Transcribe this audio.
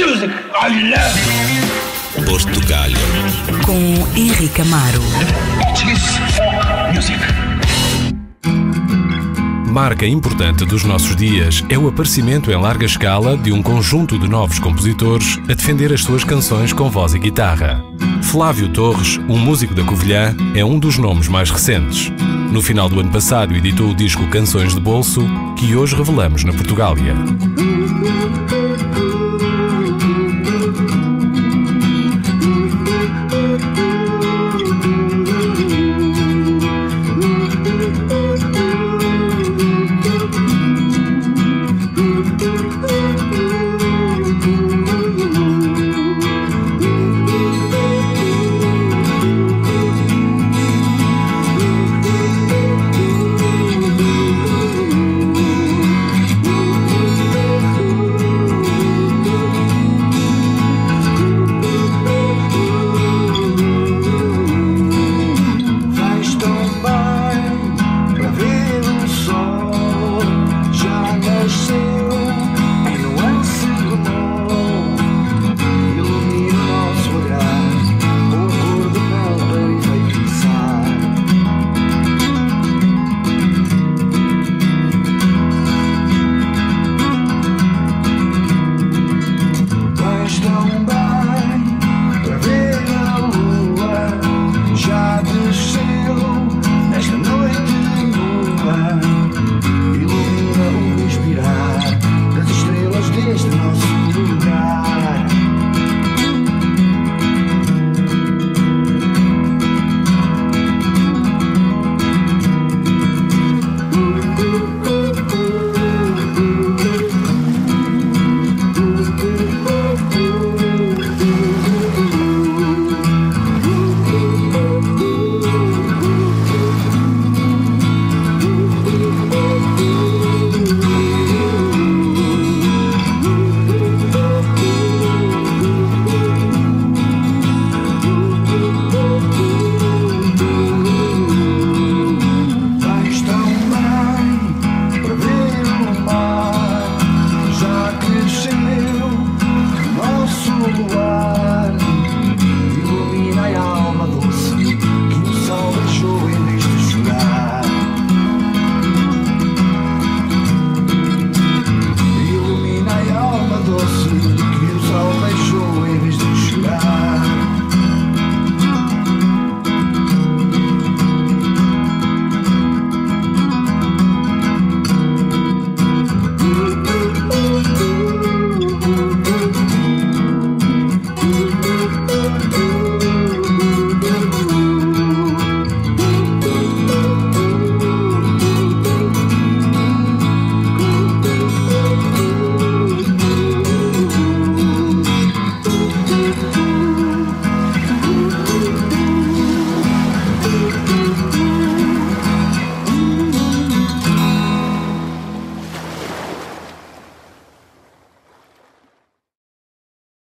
music I love. Portugália. Com Henrique Amaro. It is folk music. Marca importante dos nossos dias é o aparecimento em larga escala de um conjunto de novos compositores a defender as suas canções com voz e guitarra. Flávio Torres, um músico da Covilhã, é um dos nomes mais recentes. No final do ano passado editou o disco Canções de Bolso, que hoje revelamos na Portugália.